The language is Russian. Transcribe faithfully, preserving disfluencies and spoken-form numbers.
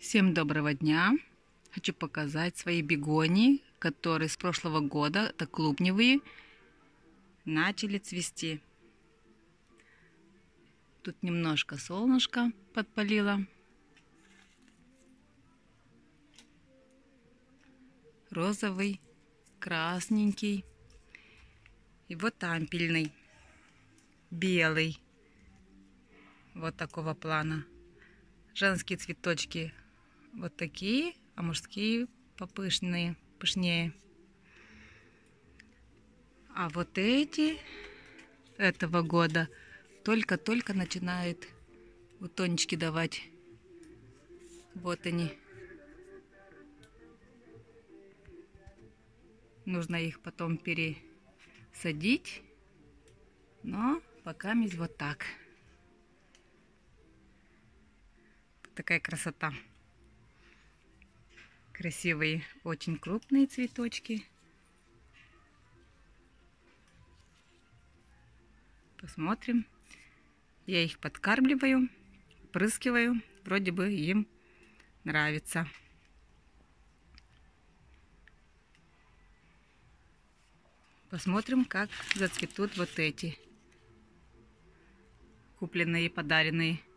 Всем доброго дня! Хочу показать свои бегонии, которые с прошлого года, это клубневые, начали цвести. Тут немножко солнышко подпалило. Розовый, красненький. И вот ампельный, белый. Вот такого плана. Женские цветочки вот такие, а мужские попышные, пышнее. А вот эти этого года только-только начинают бутончики давать. Вот они. Нужно их потом пересадить, но пока есть вот так. Такая красота. Красивые, очень крупные цветочки. Посмотрим. Я их подкармливаю, прыскиваю. Вроде бы им нравится. Посмотрим, как зацветут вот эти купленные, подаренные.